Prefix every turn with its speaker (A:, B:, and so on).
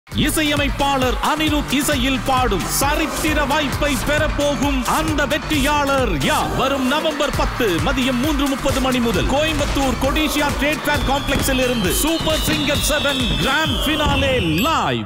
A: இசையமைப்பாளர் அனிருத் இசையில் பாடும் சரித்திர வாய்ப்பை பெறப்போகும் அந்த வெற்றியாளர் யார்? வரும் நவம்பர் 10 மதியம் 3:30 மணி முதல் கோயம்புத்தூர் கொடிஷியா ட்ரேட் ஃபேர் காம்ப்ளெக்ஸில் இருந்து super singer 7 grand finale live.